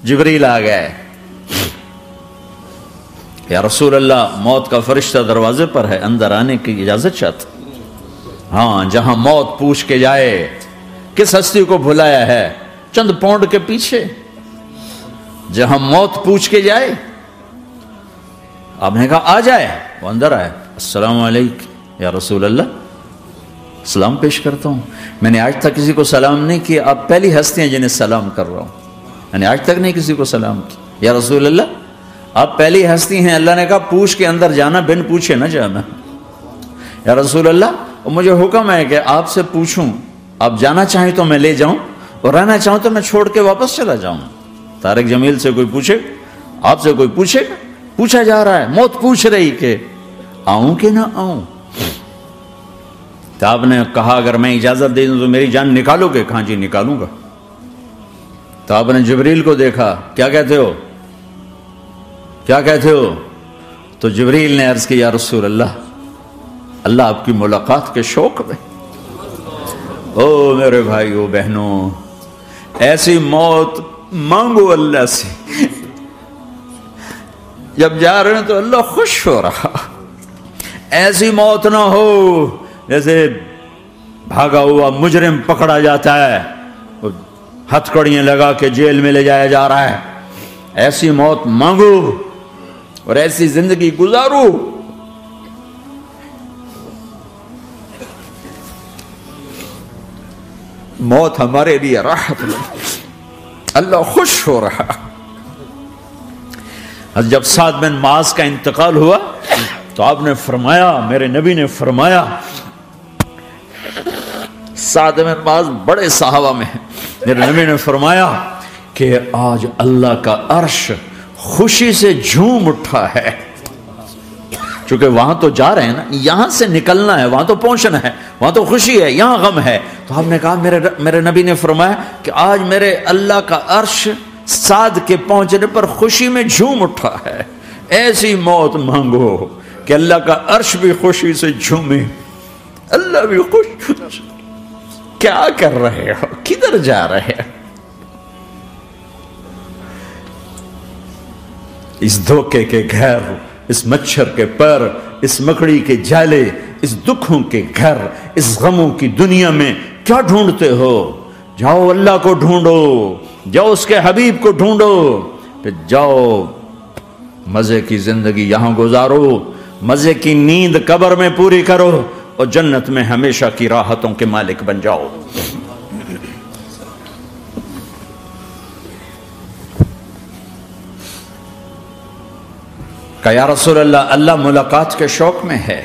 جبریل آ گئے، یا رسول اللہ موت کا فرشتہ دروازے پر ہے، اندر آنے کی اجازت چاہتا۔ ہاں، جہاں موت پوچھ کے جائے کس ہستی کو بھلایا ہے، چند پونڈ کے پیچھے جہاں موت پوچھ کے جائے، آپ نے کہا آ جائے، وہ اندر آئے، السلام علیکم یا رسول اللہ، سلام پیش کرتا ہوں، میں نے آج تک کسی کو سلام نہیں کیا، آپ پہلی ہستی ہیں جنہیں سلام کر رہا ہوں، میں نے آج تک نہیں کسی کو سلام کیا، یا رسول اللہ آپ پہلی ہستی ہیں، اللہ نے کہا پوچھ کے اندر جانا، بن پوچھے نہ جانا، یا رسول اللہ مجھے حکم ہے کہ آپ سے پوچھوں، آپ جانا چاہیں تو میں لے جاؤں اور رہنا چاہوں تو میں چھوڑ کے واپس چلا جاؤں۔ طارق جمیل سے کوئی پوچھے، آپ سے کوئی پوچھے، پوچھا جا رہا ہے، موت پوچھ رہی کہ آؤں کہ نہ آؤں۔ تو آپ نے کہا اگر میں اجازت دے دوں تو میری جان نکالو گے؟ کہاں جی نکالوں گا۔ تو آپ نے جبریل کو دیکھا، کیا کہتے ہو، کیا کہتے ہو؟ تو جبریل نے عرض کی یا رسول اللہ، اللہ آپ کی ملاقات کے شوق میں۔ او میرے بھائیو بہنوں، ایسی موت مانگو اللہ سے، جب جا رہے ہیں تو اللہ خوش ہو رہا، ایسی موت نہ ہو جیسے بھاگا ہوا مجرم پکڑا جاتا ہے، ہتھکڑیاں لگا کے جیل میں لے جایا جا رہا ہے، ایسی موت مانگو اور ایسی زندگی گزارو۔ موت ہمارے لیے راحت ہے، اللہ خوش ہو رہا۔ جب سعد بن معاذ کا انتقال ہوا تو آپ نے فرمایا، میرے نبی نے فرمایا، سعد بن معاذ بڑے صحابہ میں ہیں، میرے نبی نے فرمایا کہ آج اللہ کا عرش خوشی سے جھوم اٹھا ہے، چونکہ وہاں تو جا رہے ہیں نا، یہاں سے نکلنا ہے، وہاں تو پہنچنا ہے، وہاں تو خوشی ہے، یہاں غم ہے۔ تو آپ نے کہا، میرے نبی نے فرمایا کہ آج میرے اللہ کا عرش سعد کے پہنچنے پر خوشی میں جھوم اٹھا ہے۔ ایسی موت مانگو کہ اللہ کا عرش بھی خوشی سے جھومے، اللہ بھی خوش۔ کیا کر رہے ہو، کدھر جا رہے ہو؟ اس دھوکے کے گھر، اس مچھر کے پر، اس مکڑی کے جالے، اس دکھوں کے گھر، اس غموں کی دنیا میں کیا ڈھونڈتے ہو؟ جاؤ اللہ کو ڈھونڈو، جاؤ اس کے حبیب کو ڈھونڈو، پھر جاؤ مزے کی زندگی یہاں گزارو، مزے کی نیند قبر میں پوری کرو اور جنت میں ہمیشہ کی راحتوں کے مالک بن جاؤ۔ کہ یا رسول اللہ، اللہ ملاقات کے شوق میں ہے۔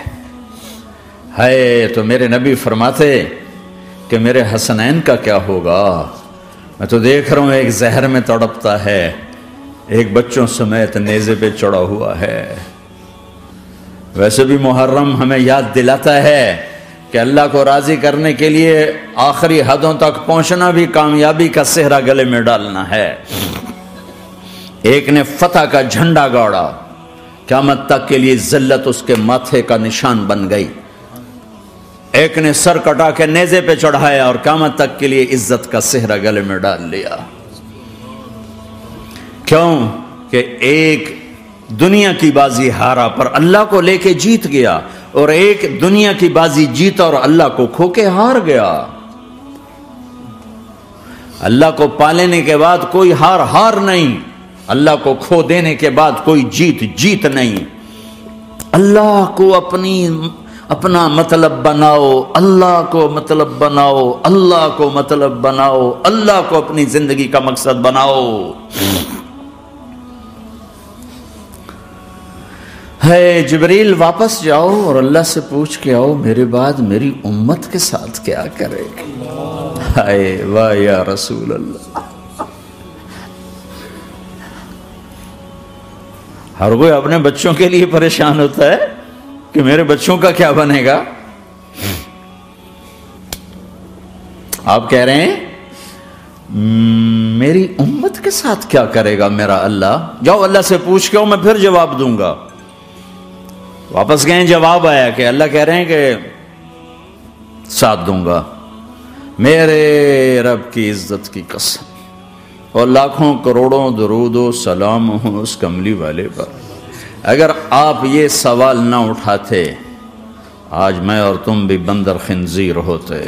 تو میرے نبی فرماتے کہ میرے حسنین کا کیا ہوگا؟ میں تو دیکھ رہا ہوں ایک زہر میں تڑپتا ہے، ایک بچوں سمیت نیزے پہ چڑھا ہوا ہے۔ ویسے بھی محرم ہمیں یاد دلاتا ہے کہ اللہ کو راضی کرنے کے لیے آخری حدوں تک پہنچنا بھی کامیابی کا صحرا گلے میں ڈالنا ہے۔ ایک نے فتح کا جھنڈا گاڑا، قیامت تک کے لیے ذلت اس کے ماتھے کا نشان بن گئی۔ ایک نے سر کٹا کے نیزے پہ چڑھایا اور قیامت تک کے لیے عزت کا صحرا گلے میں ڈال لیا۔ کیوں کہ ایک دنیا کی بازی ہارا پر اللہ کو لے کے جیت گیا، اور ایک دنیا کی بازی جیتا اور اللہ کو کھو کے ہار گیا۔ اللہ کو پالینے کے بعد کوئی ہار نہیں، اللہ کو کھو دینے کے بعد کوئی جیت نہیں۔ اللہ کو اپنا مطلب بناؤ، اللہ کو مطلب بناؤ، اللہ کو مطلب بناؤ، اللہ کو اپنی زندگی کا مقصد بناؤ۔ جبریل واپس جاؤ اور اللہ سے پوچھ کے آؤ میرے بعد میری امت کے ساتھ کیا کرے گا۔ واہ یا رسول اللہ، ہر کوئی اپنے بچوں کے لیے پریشان ہوتا ہے کہ میرے بچوں کا کیا بنے گا۔ آپ کہہ رہے ہیں میری امت کے ساتھ کیا کرے گا میرا اللہ؟ جاؤ اللہ سے پوچھ کے آؤ، میں پھر جواب دوں گا۔ واپس گئے، جواب آیا کہ اللہ کہہ رہے ہیں کہ ساتھ دوں گا۔ میرے رب کی عزت کی قسم، اور لاکھوں کروڑوں درود و سلام ہوں اس کملی والے پر۔ اگر آپ یہ سوال نہ اٹھاتے آج میں اور تم بھی بندر خنزیر ہوتے۔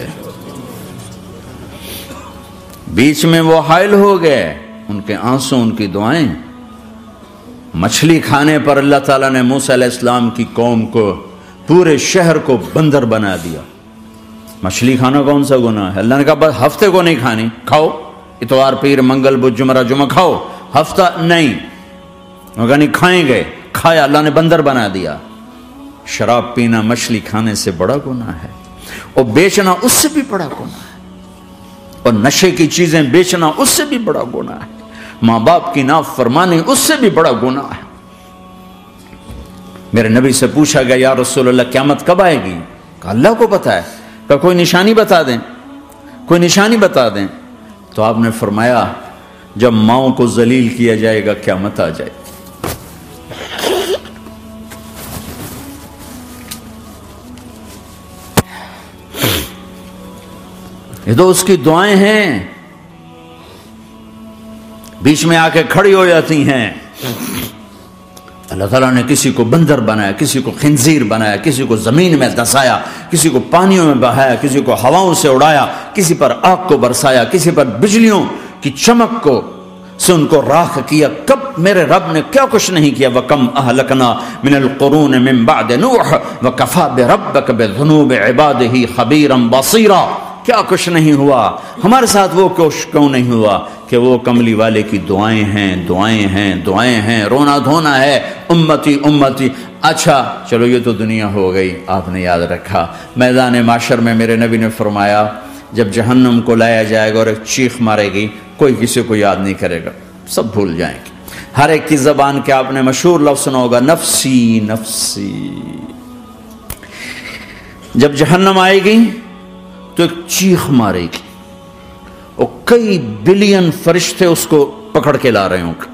بیچ میں وہ حائل ہو گئے، ان کے آنسو، ان کی دعائیں۔ مچھلی کھانے پر اللہ تعالیٰ نے موسیٰ علیہ السلام کی قوم کو، پورے شہر کو بندر بنا دیا۔ مچھلی کھانا کون سا گناہ ہے؟ اللہ نے کہا بس ہفتے کو نہیں کھانی، کھاؤ اتوار پیر منگل بدھ جمعہ جمعہ کھاؤ، ہفتہ نہیں۔ وہ نہیں کھائیں گے، کھایا، اللہ نے بندر بنا دیا۔ شراب پینا مچھلی کھانے سے بڑا گناہ ہے، اور بیچنا اس سے بھی بڑا گناہ ہے، اور نشے کی چیزیں بیچنا اس سے بھی بڑا گناہ ہے، ماں باپ کی نافرمانی اس سے بھی بڑا گناہ ہے۔ میرے نبی سے پوچھا گیا یا رسول اللہ قیامت کب آئے گی؟ کہا اللہ کو پتا ہے۔ کہا کوئی نشانی بتا دیں، کوئی نشانی بتا دیں۔ تو آپ نے فرمایا جب ماؤں کو ذلیل کیا جائے گا قیامت آ جائے گی۔ یہ تو اس کی دعائیں ہیں، بیچ میں آ کے کھڑی ہو جاتی ہیں۔ اللہ تعالیٰ نے کسی کو بندر بنایا، کسی کو خنزیر بنایا، کسی کو زمین میں دسایا، کسی کو پانیوں میں بہایا، کسی کو ہواؤں سے اڑایا، کسی پر آگ کو برسایا، کسی پر بجلیوں کی چمک کو سے ان کو راکھ کیا۔ کب میرے رب نے کیا کچھ نہیں کیا۔ وَكَمْ أَهْلَكْنَا مِنَ الْقُرُونِ مِنْ بَعْدِ نُوحٍ وَكَفَى بِرَبِّكَ بِذُنُوبِ عِبَادِهِ خَبِيرًا بَصِيرًا۔ کیا کچھ نہیں ہوا ہمارے ساتھ، وہ کچھ کیوں نہیں ہوا کہ وہ کملی والے کی دعائیں ہیں، دعائیں ہیں، دعائیں ہیں، رونا دھونا ہے، امتی امتی۔ اچھا چلو یہ تو دنیا ہو گئی، آپ نے یاد رکھا میدان معاشر میں میرے نبی نے فرمایا جب جہنم کو لایا جائے گا اور ایک چیخ مارے گی، کوئی کسی کو یاد نہیں کرے گا، سب بھول جائیں گے۔ ہر ایک کی زبان کے آپ نے مشہور لفظ سنا ہوگا نفسی نفسی۔ جب جہنم آئے گی تو ایک چیخ مارے گی، اور کئی بلین فرشتے اس کو پکڑ کے لا رہے ہوں گے،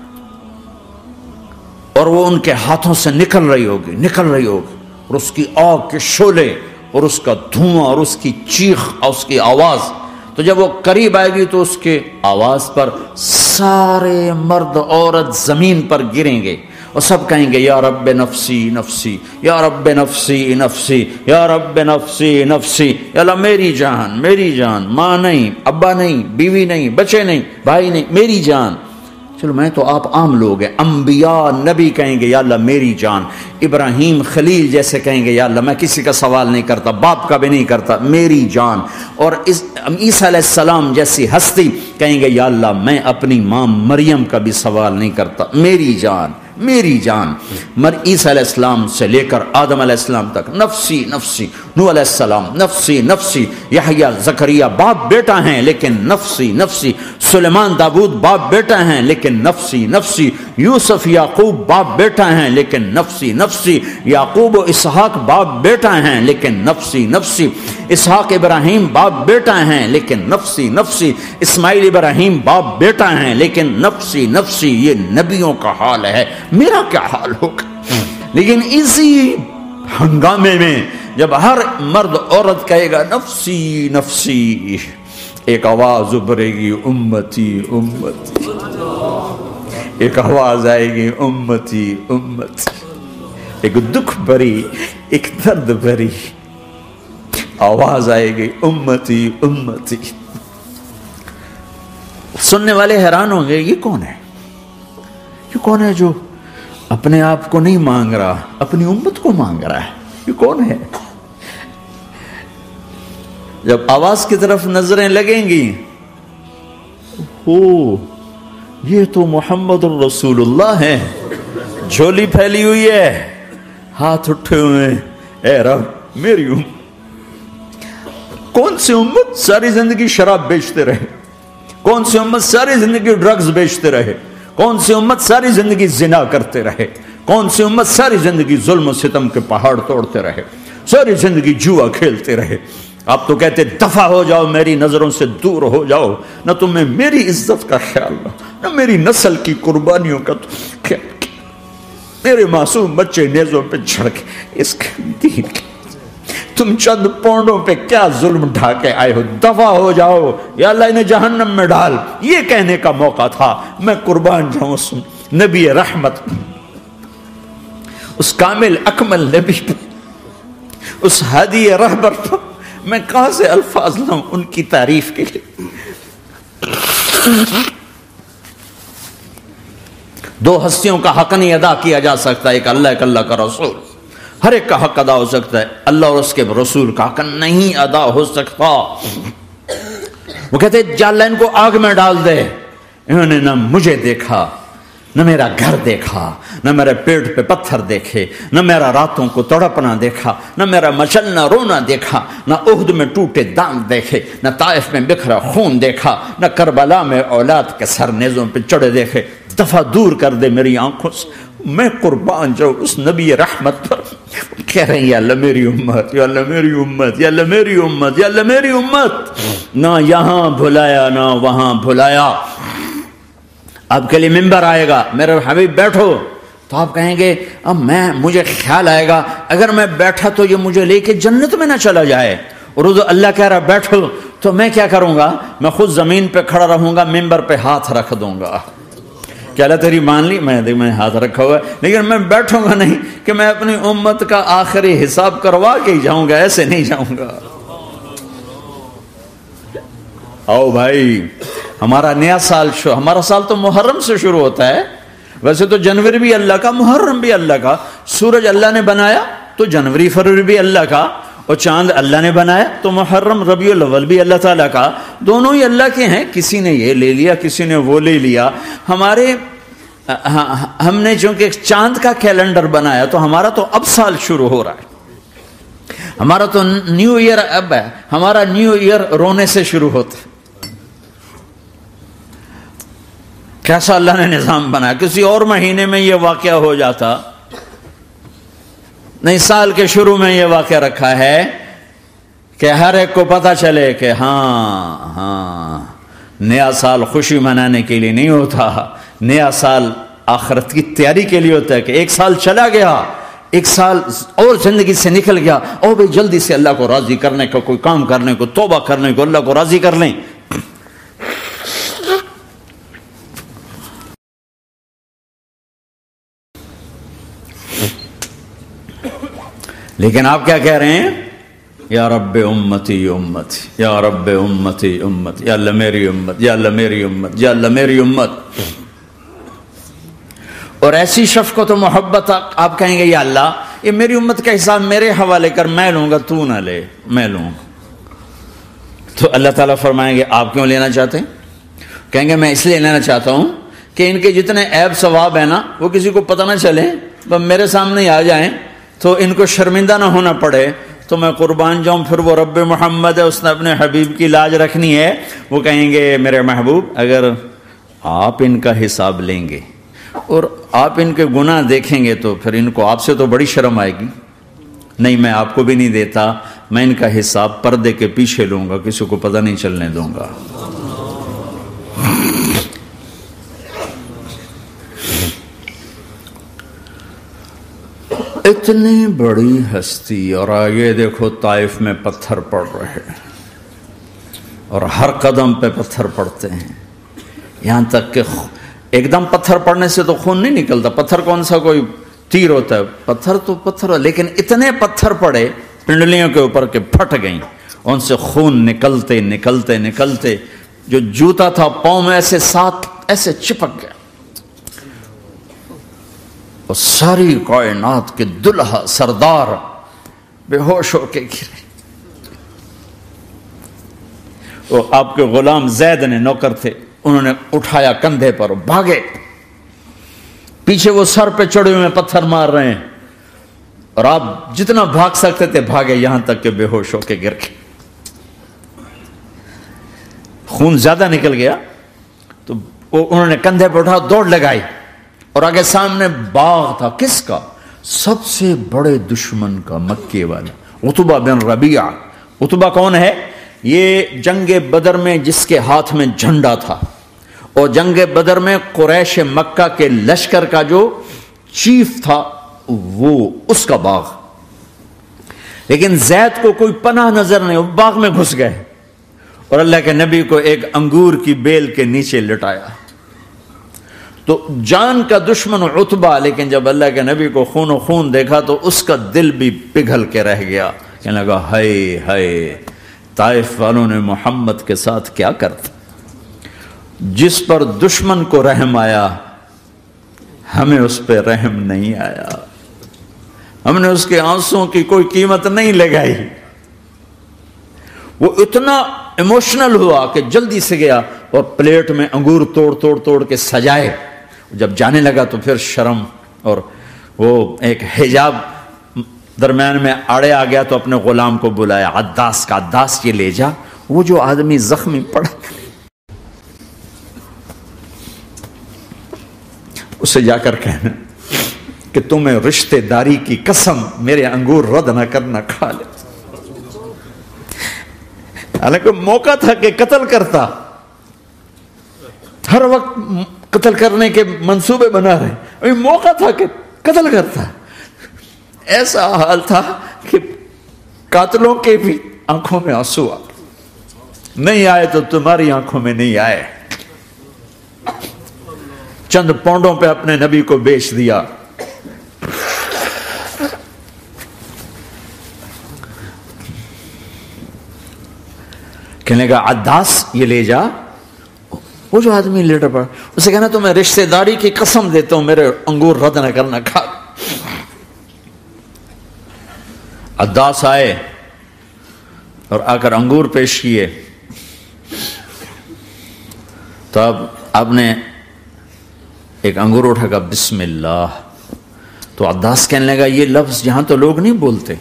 اور وہ ان کے ہاتھوں سے نکل رہی ہوگی، اور اس کی آگ کے شعلے اور اس کا دھواں اور اس کی چیخ اور اس کی آواز۔ تو جب وہ قریب آئے گی تو اس کے آواز پر سارے مرد عورت زمین پر گریں گے، اور سب کہیں گے یا رب نفسی نفسی، یا رب نفسی نفسی، یا رب نفسی نفسی۔ یا اللہ میری جان، میری جان، ماں نہیں، ابا نہیں، بیوی نہیں، بچے نہیں، بھائی نہیں، میری جان۔ چلو میں تو آپ عام لوگ ہیں، انبیاء نبی کہیں گے یا اللہ میری جان، ابراہیم خلیل جیسے کہیں گے یا اللہ میں کسی کا سوال نہیں کرتا، باپ کا بھی نہیں کرتا، میری جان۔ اور عیسیٰ علیہ السلام جیسی ہستی کہیں گے یا اللہ میں اپنی ماں مریم کا بھی سوال نہیں کرتا، میری جان، میری جان۔ عیسیٰ علیہ السلام سے لے کر آدم علیہ السلام تک نفسی نفسی، نوح علیہ السلام نفسی نفسی، یحییٰ زکریا باپ بیٹا ہیں لیکن نفسی نفسی، سلیمان داؤد باپ بیٹا ہیں لیکن نفسی نفسی، یوسف یعقوب باپ بیٹا ہیں لیکن نفسی نفسی، یعقوب و اسحاق باپ بیٹا ہیں لیکن نفسی نفسی، اسحاق ابراہیم باپ بیٹا ہیں لیکن نفسی نفسی، اسماعیل ابراہیم باپ بیٹا ہیں لیکن نفسی نفسی۔ یہ نبیوں کا حال ہے، میرا کیا حال ہوگا؟ لیکن اسی ہنگامے میں جب ہر مرد عورت کہے گا نفسی نفسی، ایک آواز ابھرے گی امتی امتی، ایک آواز آئے گی امتی امتی، ایک دکھ بھری، ایک درد بھری آواز آئے گی امتی امتی۔ سننے والے حیران ہوں گے یہ کون ہے، یہ کون ہے جو اپنے آپ کو نہیں مانگ رہا، اپنی امت کو مانگ رہا ہے، یہ کون ہے؟ جب آواز کی طرف نظریں لگیں گی، یہ تو محمد الرسول اللہ ہے، جھولی پھیلی ہوئی ہے، ہاتھ اٹھے ہوئے، اے رب میری امت۔ کون سی امت ساری زندگی شراب بیچتے رہے، کون سی امت ساری زندگی ڈرگز بیچتے رہے، کون سی امت ساری زندگی زنا کرتے رہے، کون سی امت ساری زندگی ظلم و ستم کے پہاڑ توڑتے رہے، ساری زندگی جوا کھیلتے رہے۔ آپ تو کہتے دفع ہو جاؤ، میری نظروں سے دور ہو جاؤ، نہ تمہیں میری عزت کا خیال نہ میری نسل کی قربانیوں کا خیال کیا، میرے معصوم بچے نیزوں پہ چڑھ کے اس کے دین کے تم چند پونڈوں پہ کیا ظلم ڈھا کے آئے ہو، دفع ہو جاؤ یا اللہ انہیں جہنم میں ڈال. یہ کہنے کا موقع تھا. میں قربان جاؤں اس نبی رحمت، اس کامل اکمل نبی پہ، اس ہادی رہبر پر میں کہاں سے الفاظ لاؤں ان کی تعریف کے لیے. دو ہستیوں کا حق نہیں ادا کیا جا سکتا، ایک اللہ، ایک اللہ کا رسول. ہر ایک کا حق ادا ہو سکتا ہے، اللہ اور اس کے رسول کا حق نہیں ادا ہو سکتا. وہ کہتے جا اللہ ان کو آگ میں ڈال دے. انہوں نے نہ مجھے دیکھا، نہ میرا گھر دیکھا، نہ میرے پیٹ پہ پتھر دیکھے، نہ میرا راتوں کو تڑپنا دیکھا، نہ میرا مچلنا رونا دیکھا، نہ احد میں ٹوٹے دانت دیکھے، نہ طائف میں بکھرا خون دیکھا، نہ کربلا میں اولاد کے سر نیزوں پہ چڑھے دیکھے. دفعہ دور کر دے میری آنکھوں سے. میں قربان جاؤں اس نبی رحمت پر. کہہ رہے ہیں یا اللہ میری امت، یا اللہ میری امت، یا اللہ میری امت، یا اللہ میری امت. نہ یہاں بھلایا نہ وہاں بھلایا. آپ کے لیے ممبر آئے گا، میرے حبیب بیٹھو، تو آپ کہیں گے اب مجھے خیال آئے گا اگر میں بیٹھا تو یہ مجھے لے کے جنت میں نہ چلا جائے. اور اللہ کہہ رہا بیٹھو تو میں کیا کروں گا؟ میں خود زمین پہ کھڑا رہوں گا، ممبر پہ ہاتھ رکھ دوں گا. کیا اللہ تیری مان لی؟ میں ہاتھ رکھا ہوا ہے، لیکن میں بیٹھوں گا نہیں کہ میں اپنی امت کا آخری حساب کروا کے ہی جاؤں گا، ایسے نہیں جاؤں گا. آؤ بھائی، ہمارا نیا سال ہمارا سال تو محرم سے شروع ہوتا ہے. ویسے تو جنوری بھی اللہ کا، محرم بھی اللہ کا. سورج اللہ نے بنایا تو جنوری فروری بھی اللہ کا، اور چاند اللہ نے بنایا تو محرم ربیع الاول بھی اللہ تعالیٰ کا. دونوں ہی اللہ کے ہیں. کسی نے یہ لے لیا، کسی نے وہ لے لیا. ہم نے چونکہ چاند کا کیلنڈر بنایا تو ہمارا تو اب سال شروع ہو رہا ہے. ہمارا تو نیو ایئر اب ہے. ہمارا نیو ایئر رونے سے شروع ہوتا ہے. کیسا اللہ نے نظام بنایا. کسی اور مہینے میں یہ واقعہ ہو جاتا. نہیں، سال کے شروع میں یہ واقعہ رکھا ہے کہ ہر ایک کو پتہ چلے کہ ہاں نیا سال خوشی منانے کے لیے نہیں ہوتا. نیا سال آخرت کی تیاری کے لیے ہوتا ہے. کہ ایک سال چلا گیا، ایک سال اور زندگی سے نکل گیا، اور بھی جلدی سے اللہ کو راضی کرنے کا کوئی کام کرنے کو، توبہ کرنے کو، اللہ کو راضی کر لیں. لیکن آپ کیا کہہ رہے ہیں؟ یا رب امتی امت، یا رب امتی امت، یا اللہ میری امت، یا اللہ میری امت، یا اللہ میری امت. اور ایسی شفقت و محبت آپ کہیں گے یا اللہ یہ میری امت کا حساب میرے حوالے کر، میں لوں گا، تو نہ لے، میں لوں گا. تو اللہ تعالیٰ فرمائیں گے آپ کیوں لینا چاہتے ہیں؟ کہیں گے میں اس لیے لینا چاہتا ہوں کہ ان کے جتنے عیب ثواب ہیں نا وہ کسی کو پتہ نہ چلے، تو میرے سامنے آ جائیں تو ان کو شرمندہ نہ ہونا پڑے. تو میں قربان جاؤں. پھر وہ رب محمد ہے، اس نے اپنے حبیب کی لاج رکھنی ہے. وہ کہیں گے میرے محبوب اگر آپ ان کا حساب لیں گے اور آپ ان کے گناہ دیکھیں گے تو پھر ان کو آپ سے تو بڑی شرم آئے گی. نہیں، میں آپ کو بھی نہیں دیتا، میں ان کا حساب پردے کے پیچھے لوں گا، کسی کو پتہ نہیں چلنے دوں گا. اتنی بڑی ہستی، اور آگے دیکھو طائف میں پتھر پڑ رہے ہیں اور ہر قدم پہ پتھر پڑتے ہیں. یہاں تک کہ ایک دم پتھر پڑنے سے تو خون نہیں نکلتا. پتھر کون سا کوئی تیر ہوتا ہے؟ پتھر تو پتھر. لیکن اتنے پتھر پڑے پنڈلیوں کے اوپر کہ پھٹ گئیں. ان سے خون نکلتے نکلتے نکلتے جو جوتا تھا پاؤں میں ایسے ساتھ ایسے چپک گیا. اور ساری کائنات کے دلہا سردار بے ہوش ہو کے گرے. وہ آپ کے غلام زید نے نوکر تھے، انہوں نے اٹھایا کندھے پر، بھاگے. پیچھے وہ سر پہ چڑھے ہوئے پتھر مار رہے ہیں اور آپ جتنا بھاگ سکتے تھے بھاگے، یہاں تک کہ بے ہوش ہو کے گر گئے. خون زیادہ نکل گیا تو انہوں نے کندھے پہ اٹھا، دوڑ لگائی. اور آگے سامنے باغ تھا. کس کا؟ سب سے بڑے دشمن کا، مکے والا عتبہ بن ربیعہ. عتبہ کون ہے؟ یہ جنگ بدر میں جس کے ہاتھ میں جھنڈا تھا، اور جنگ بدر میں قریش مکہ کے لشکر کا جو چیف تھا وہ اس کا باغ. لیکن زید کو کوئی پناہ نظر نہیں، وہ باغ میں گھس گئے اور اللہ کے نبی کو ایک انگور کی بیل کے نیچے لٹایا۔ تو جان کا دشمن عتبہ، لیکن جب اللہ کے نبی کو خون و خون دیکھا تو اس کا دل بھی پگھل کے رہ گیا، کہنے لگا ہائے ہائے، طائف والوں نے محمد کے ساتھ کیا کرتا۔ جس پر دشمن کو رحم آیا ہمیں اس پہ رحم نہیں آیا، ہم نے اس کے آنسوں کی کوئی قیمت نہیں لگائی۔ وہ اتنا ایموشنل ہوا کہ جلدی سے گیا اور پلیٹ میں انگور توڑ کے سجائے۔ جب جانے لگا تو پھر شرم اور وہ ایک حجاب درمیان میں آڑے آ گیا تو اپنے غلام کو بلایا، عداس کا، عداس یہ لے جا وہ جو آدمی زخمی پڑا اسے جا کر کہنا کہ تمہیں رشتہ داری کی قسم میرے انگور رد نہ کرنا، کھا لے۔ حالانکہ موقع تھا کہ قتل کرتا، ہر وقت قتل کرنے کے منصوبے بنا رہے، ابھی موقع تھا کہ قتل کرتا۔ ایسا حال تھا کہ قاتلوں کے بھی آنکھوں میں آنسو آ نہیں آئے تو تمہاری آنکھوں میں نہیں آئے۔ چند پونڈوں پہ اپنے نبی کو بیچ دیا۔ کہنے کا عداس یہ لے جا، وہ جو آدمی لیٹر پڑا اسے کہنا تو میں رشتہ داری کی قسم دیتا ہوں میرے انگور رد نہ کرنا، کھا۔ عداس آئے اور آ کر انگور پیش کیے تو اب آپ نے ایک انگور اٹھا کر بسم اللہ، تو عداس کہنے لگا یہ لفظ یہاں تو لوگ نہیں بولتے۔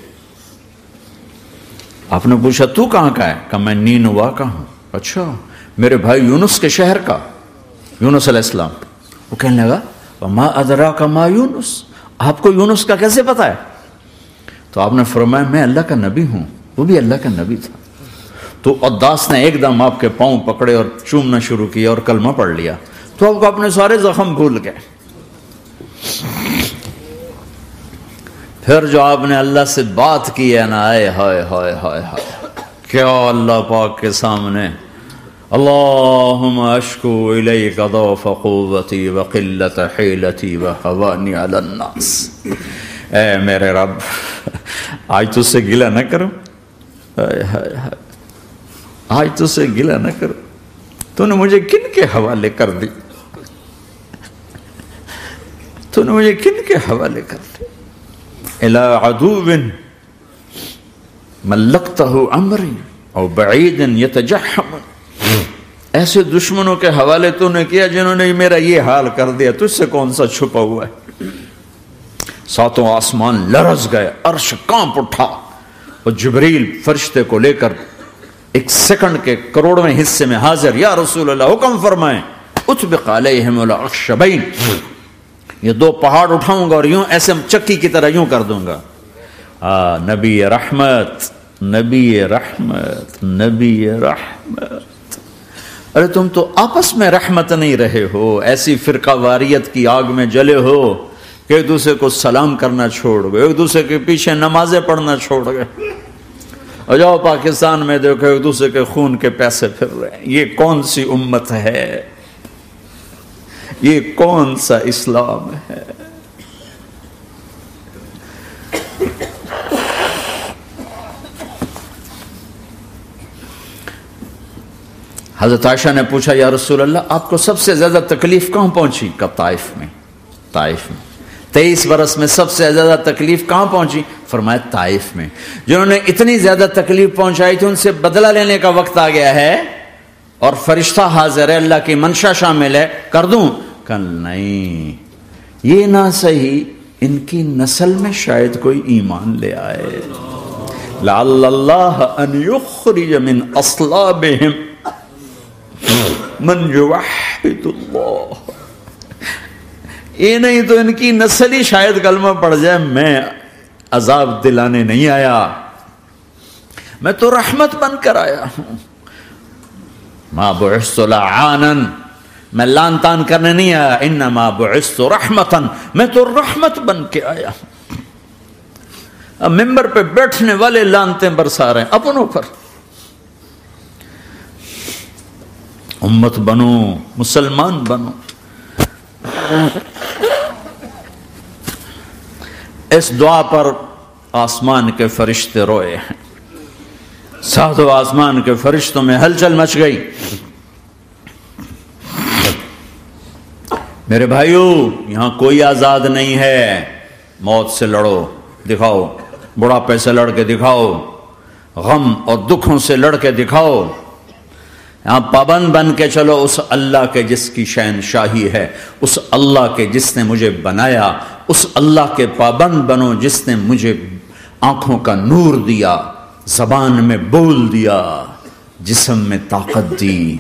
آپ نے پوچھا تو کہاں کا ہے؟ کہا میں نینوا کا ہوں۔ اچھا، میرے بھائی یونس کے شہر کا، یونس علیہ السلام۔ وہ کہنے لگا وما ادراک ما یونس، آپ کو یونس کا کیسے پتا ہے؟ تو آپ نے فرمایا میں اللہ کا نبی ہوں، وہ بھی اللہ کا نبی تھا۔ تو عداس نے ایک دم آپ کے پاؤں پکڑے اور چومنا شروع کیا اور کلمہ پڑھ لیا، تو آپ کو اپنے سارے زخم بھول گئے۔ پھر جو آپ نے اللہ سے بات کی ہے نا، آئے ہائے ہائے ہائے ہائے، کیا اللہ پاک کے سامنے اللہم اشکو الیک ضعف قوتی وقلت حیلتی وہوانی علی الناس، اے میرے رب آج تجھ سے گلہ نہ کرو، آج تجھ سے گلہ نہ کرو، تو نے مجھے کن کے حوالے کر دی، تو نے مجھے کن کے حوالے کر دی، الی عدو ملکتہ امری او بعید یتجحم، ایسے دشمنوں کے حوالے تو نے کیا جنہوں نے میرا یہ حال کر دیا، تجھ سے کون سا چھپا ہوا ہے۔ ساتوں آسمان لرز گئے، عرش کانپ اٹھا، اور جبریل فرشتے کو لے کر ایک سیکنڈ کے کروڑویں حصے میں حاضر، یا رسول اللہ حکم فرمائیں اطبق علیہم الاخشبین، یہ دو پہاڑ اٹھاؤں گا اور یوں ایسے چکی کی طرح یوں کر دوں گا۔ نبی رحمت، نبی رحمت، نبی رحمت۔ ارے تم تو آپس میں رحمت نہیں رہے ہو، ایسی فرقہ واریت کی آگ میں جلے ہو کہ ایک دوسرے کو سلام کرنا چھوڑ گئے، ایک دوسرے کے پیچھے نمازیں پڑھنا چھوڑ گئے، اور جاؤ پاکستان میں دیکھو ایک دوسرے کے خون کے پیسے پھر رہے ہیں۔ یہ کون سی امت ہے؟ یہ کون سا اسلام ہے؟ حضرت عائشہ نے پوچھا یا رسول اللہ آپ کو سب سے زیادہ تکلیف کہاں پہنچی؟ کہا طائف میں، طائف میں۔ 23 برس میں سب سے زیادہ تکلیف کہاں پہنچی؟ فرمایا طائف میں۔ جنہوں نے اتنی زیادہ تکلیف پہنچائی تھی ان سے بدلہ لینے کا وقت آ گیا ہے، اور فرشتہ حاضر ہے، اللہ کی منشا شامل ہے، کر دوں؟ کہ نہیں، یہ نہ صحیح، ان کی نسل میں شاید کوئی ایمان لے آئے، لعل اللہ ان یخرج من اصلابہم من یوحد اللہ، یہ نہیں تو ان کی نسل ہی شاید کلمہ پڑ جائے۔ میں عذاب دلانے نہیں آیا، میں تو رحمت بن کر آیا ہوں۔ ما بعثت لعانا، میں لان تان کرنے نہیں آیا، انما بعثت رحمتا، میں تو رحمت بن کے آیا ہوں۔ اب ممبر پہ بیٹھنے والے لانتیں برسا رہے ہیں اپنوں پر. امت بنو، مسلمان بنو. اس دعا پر آسمان کے فرشتے روئے ہیں. ساتوں آسمان کے فرشتوں میں ہلچل مچ گئی. میرے بھائیو، یہاں کوئی آزاد نہیں ہے. موت سے لڑو، دکھاؤ. بڑھاپے سے لڑ کے دکھاؤ. غم اور دکھوں سے لڑ کے دکھاؤ. یہاں پابند بن کے چلو اس اللہ کے جس کی شہنشاہی ہے، اس اللہ کے جس نے مجھے بنایا. اس اللہ کے پابند بنو جس نے مجھے آنکھوں کا نور دیا، زبان میں بول دیا، جسم میں طاقت دی،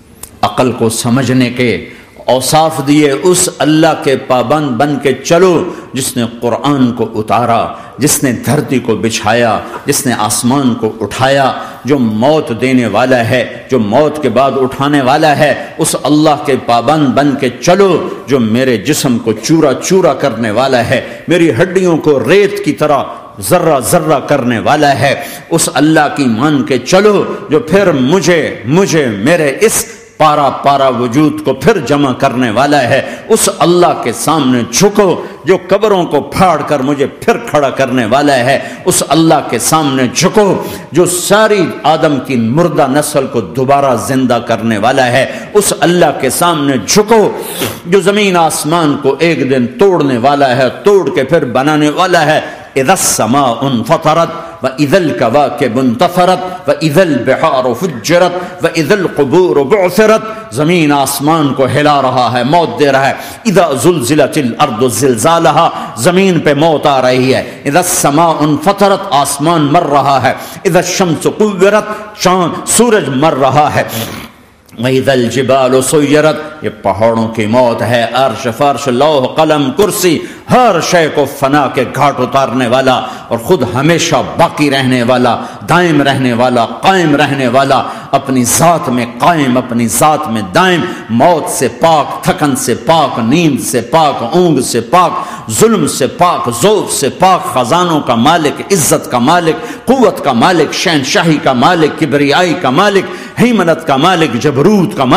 عقل کو سمجھنے کے اوصاف دیے. اس اللہ کے پابند بن کے چلو جس نے قرآن کو اتارا، جس نے دھرتی کو بچھایا، جس نے آسمان کو اٹھایا، جو موت دینے والا ہے، جو موت کے بعد اٹھانے والا ہے. اس اللہ کے پابند بن کے چلو جو میرے جسم کو چورا چورا کرنے والا ہے، میری ہڈیوں کو ریت کی طرح ذرہ ذرہ کرنے والا ہے. اس اللہ کی مان کے چلو جو پھر مجھے میرے اس پارا پارا وجود کو پھر جمع کرنے والا ہے. اس اللہ کے سامنے جھکو جو قبروں کو پھاڑ کر مجھے پھر کھڑا کرنے والا ہے. اس اللہ کے سامنے جھکو جو ساری آدم کی مردہ نسل کو دوبارہ زندہ کرنے والا ہے. اس اللہ کے سامنے جھکو جو زمین آسمان کو ایک دن توڑنے والا ہے، توڑ کے پھر بنانے والا ہے. اذا السماء انفطرت وَإِذَا الْكَوَاكِبُ انتَثَرَتْ وَإِذَا الْبِحَارُ فُجِّرَتْ وَإِذَا الْقُبُورُ بُعْثِرَتْ. زمین آسمان کو ہلا رہا ہے، موت دے رہا ہے. اِذَا زُلْزِلَتِ الْأَرْضُ زِلْزَالَهَا، زمین پہ موت آ رہی ہے. اِذَا السَّمَاءُ انفطرت، آسمان مر رہا ہے. اِذَا الشَّمْسُ كُوِّرَتْ، چاند سورج مر رہا ہے. وَإِذَا الْجِبَالُ سُيِّرَتْ، یہ پہاڑوں کی موت ہے. عرش فرش لوح قلم کرسی ہر شے کو فنا کے گھاٹ اتارنے والا اور خود ہمیشہ باقی رہنے والا، دائم رہنے والا، قائم رہنے والا، اپنی ذات میں قائم، اپنی ذات میں دائم، موت سے پاک، تھکن سے پاک، نیند سے پاک، اونگ سے پاک، ظلم سے پاک، ذوق سے پاک، خزانوں کا مالک، عزت کا مالک، قوت کا مالک، شہنشاہی کا مالک، کبریائی کا مالک، ہیمنت کا مالک، جبروت کا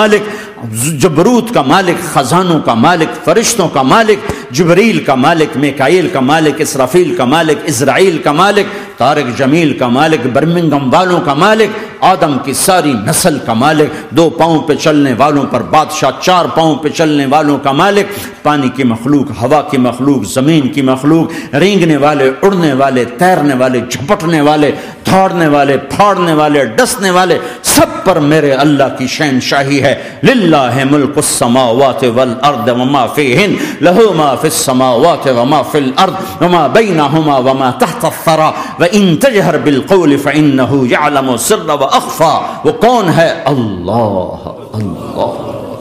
مالک، خزانوں کا مالک، فرشتوں کا مالک، جبریل کا مالک، میکائیل کا مالک، اسرافیل کا مالک، اسرائیل کا مالک، طارق جمیل کا مالک، برمنگم والوں کا مالک، آدم کی ساری نسل کا مالک، 2 پاؤں پہ چلنے والوں پر بادشاہ، 4 پاؤں پہ چلنے والوں کا مالک، پانی کی مخلوق، ہوا کی مخلوق، زمین کی مخلوق، رینگنے والے، اڑنے والے، تیرنے والے، جھپٹنے والے، دھاڑنے والے، پھاڑنے والے، ڈسنے والے، سب پر میرے اللہ کی شہنشاہی ہے. للہ ملک السماوات والارض وما فیہن، لہ ما فی السماوات وما فی الارض وما بینہما وما تحت الثری وان تجہر بالقول فانہ یعلم السر واخفی. وہ کون ہے؟ اللہ. اللہ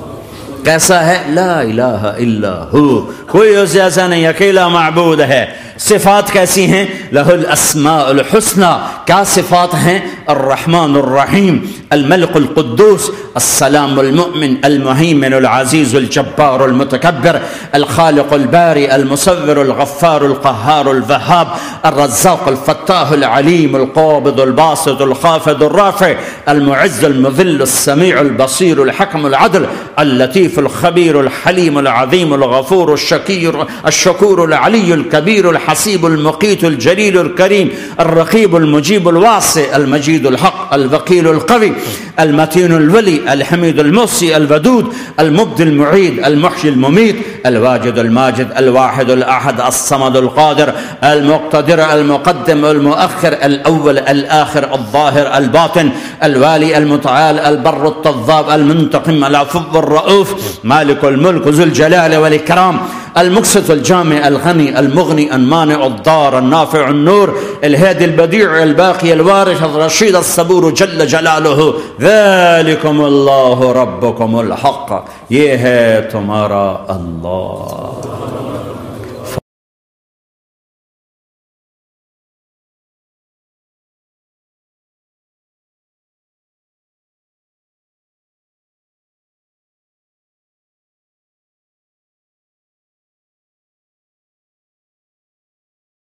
کیسا ہے؟ لا الہ الا ہو، کوئی اس جیسا نہیں، اکیلا معبود ہے. صفات کیسی ہیں؟ لہ الاسماء الحسنى. کیا صفات ہیں؟ الرحمن الرحیم، الملک القدوس، السلام المؤمن، المہیمن العزیز الجبار المتکبر، الخالق الباری المصور الغفار القہار الوہاب، الرزاق الفتاح العلیم القابض الباسط الخافض الرافع، المعز المذل السمیع البصیر الحکم العدل، اللطیف الخبیر الحلیم العظیم الغفور الشکور العلی الکبیر الحسیب المقیت الجلیل الکریم، الرقیب المجیب الواسع، المجید الحق، الوکیل القوی، المتین الولی، الحمید المحصی، الودود، المبدی المعید، المحیی الممیت، الواجد الماجد، الواحد الاحد، الصمد القادر، المقتدر، المقدم، المؤخر، الاول، الاخر، الظاهر، الباطن، الوالي، المتعال، البر، التضاب، المنتقم، العفو، الرؤوف، مالك الملك، ذو الجلال والإكرام، المقسط، الجامع، الغني، المغني، المانع، الضار، النافع، النور، الهادي، البديع، الباقي، الوارث، الرشيد، الصبور جل جلاله. ذلكم الله ربكم الحق، یہ ہے تمہارا اللہ.